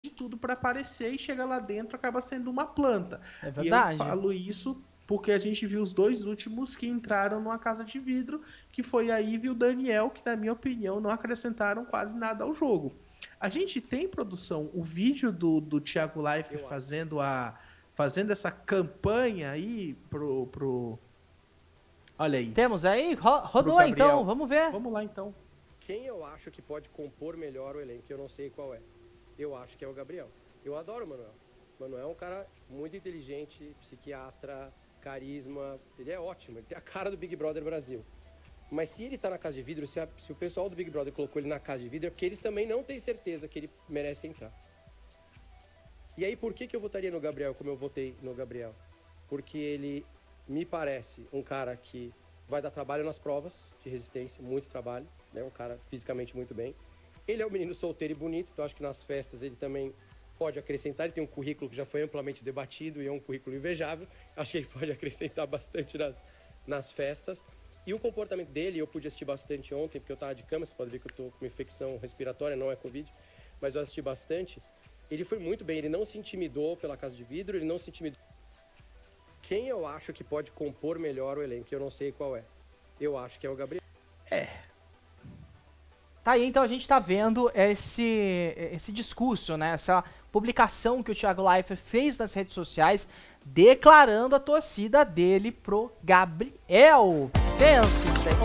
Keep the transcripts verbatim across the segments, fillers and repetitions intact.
de tudo para aparecer e chega lá dentro acaba sendo uma planta. É verdade. E eu falo isso porque a gente viu os dois últimos que entraram numa casa de vidro, que foi a Ivy e o Daniel, que na minha opinião não acrescentaram quase nada ao jogo. A gente tem produção, o vídeo do, do Thiago Leifert fazendo, a, fazendo essa campanha aí pro, pro... Olha aí. Temos aí? Ro rodou então, vamos ver. Vamos lá então. Quem eu acho que pode compor melhor o elenco, que eu não sei qual é. Eu acho que é o Gabriel. Eu adoro o Manuel. O Manuel é um cara muito inteligente, psiquiatra, carisma. Ele é ótimo, ele tem a cara do Big Brother Brasil. Mas se ele tá na casa de vidro, se, a, se o pessoal do Big Brother colocou ele na casa de vidro, é porque eles também não têm certeza que ele merece entrar. E aí, por que que eu votaria no Gabriel como eu votei no Gabriel? Porque ele me parece um cara que vai dar trabalho nas provas de resistência, muito trabalho, né? Um cara fisicamente muito bem. Ele é um menino solteiro e bonito, então acho que nas festas ele também pode acrescentar. Ele tem um currículo que já foi amplamente debatido e é um currículo invejável. Acho que ele pode acrescentar bastante nas, nas festas. E o comportamento dele, eu pude assistir bastante ontem, porque eu estava de cama, você pode ver que eu estou com uma infecção respiratória, não é Covid, mas eu assisti bastante. Ele foi muito bem, ele não se intimidou pela casa de vidro, ele não se intimidou. Quem eu acho que pode compor melhor o elenco, que eu não sei qual é. Eu acho que é o Gabriel. É. Tá aí, então a gente tá vendo esse, esse discurso, né? Essa publicação que o Thiago Leifert fez nas redes sociais, declarando a torcida dele pro Gabriel. Tenso isso daí.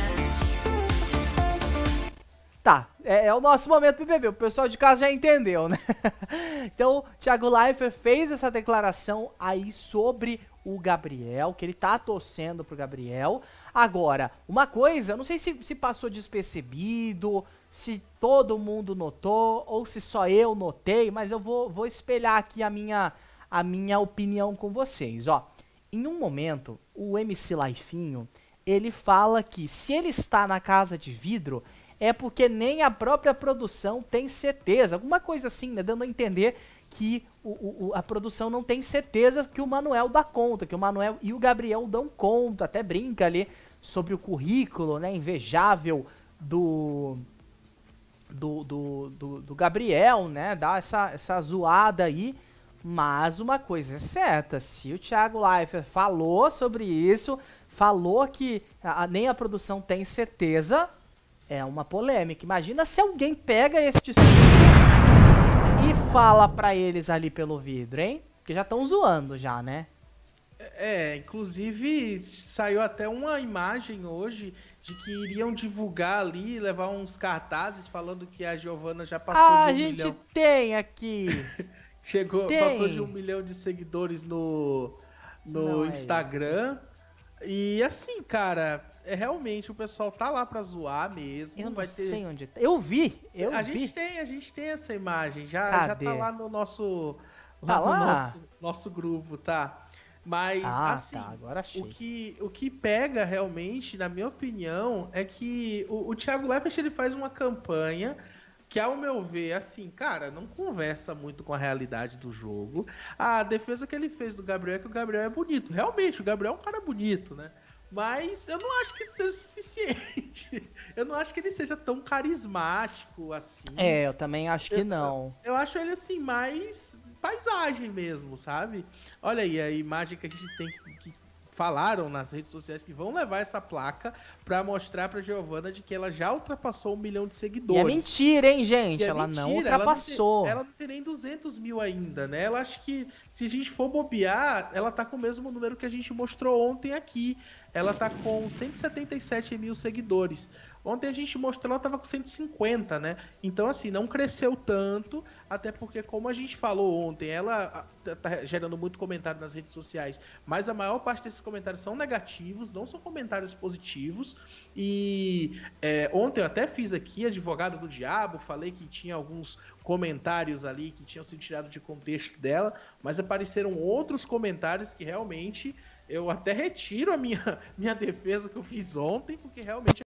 Tá, é, é o nosso momento B B B, o pessoal de casa já entendeu, né? Então, o Thiago Leifert fez essa declaração aí sobre o Gabriel, que ele tá torcendo pro Gabriel. Agora, uma coisa, eu não sei se, se passou despercebido, se todo mundo notou, ou se só eu notei, mas eu vou, vou espelhar aqui a minha, a minha opinião com vocês, ó. Em um momento, o M C Laifinho, ele fala que se ele está na casa de vidro, é porque nem a própria produção tem certeza. Alguma coisa assim, né? Dando a entender que o, o, a produção não tem certeza que o Manuel dá conta, que o Manuel e o Gabriel dão conta. Até brinca ali sobre o currículo, né, invejável do, do, do, do, do Gabriel, né? Dá essa, essa zoada aí. Mas uma coisa é certa, se o Thiago Leifert falou sobre isso, falou que a, nem a produção tem certeza... É uma polêmica. Imagina se alguém pega esse discurso e fala pra eles ali pelo vidro, hein? Porque já estão zoando já, né? É, inclusive saiu até uma imagem hoje de que iriam divulgar ali, levar uns cartazes falando que a Giovana já passou ah, de um milhão. Ah, a gente milhão. tem aqui. Chegou, tem. Passou de um milhão de seguidores no, no Instagram. É e assim, cara... É, realmente, o pessoal tá lá pra zoar mesmo. Eu não vai ter... sei onde tá. Eu vi, eu a vi. Gente tem, a gente tem essa imagem. Já, já tá lá no nosso... Lá tá no lá? nosso, nosso grupo, tá? Mas, ah, assim, tá, agora achei. O, que, o que pega realmente, na minha opinião, é que o, o Thiago Leifert, ele faz uma campanha que, ao meu ver, assim, cara, não conversa muito com a realidade do jogo. A defesa que ele fez do Gabriel é que o Gabriel é bonito. Realmente, o Gabriel é um cara bonito, né? Mas eu não acho que isso seja suficiente. Eu não acho que ele seja tão carismático assim. É, eu também acho que eu, não. Eu, eu acho ele assim, mais paisagem mesmo, sabe? Olha aí a imagem que a gente tem que, que falaram nas redes sociais que vão levar essa placa pra mostrar pra Giovana de que ela já ultrapassou um milhão de seguidores. E é mentira, hein, gente? É ela mentira, não ultrapassou. Ela não, tem, ela não tem nem duzentos mil ainda, né? Ela acha que se a gente for bobear, ela tá com o mesmo número que a gente mostrou ontem aqui. Ela tá com cento e setenta e sete mil seguidores. Ontem a gente mostrou, ela tava com cento e cinquenta, né? Então, assim, não cresceu tanto, até porque, como a gente falou ontem, ela tá gerando muito comentário nas redes sociais, mas a maior parte desses comentários são negativos, não são comentários positivos. E é, ontem eu até fiz aqui, advogado do diabo, falei que tinha alguns comentários ali que tinham sido tirados de contexto dela, mas apareceram outros comentários que realmente... Eu até retiro a minha, minha defesa que eu fiz ontem, porque realmente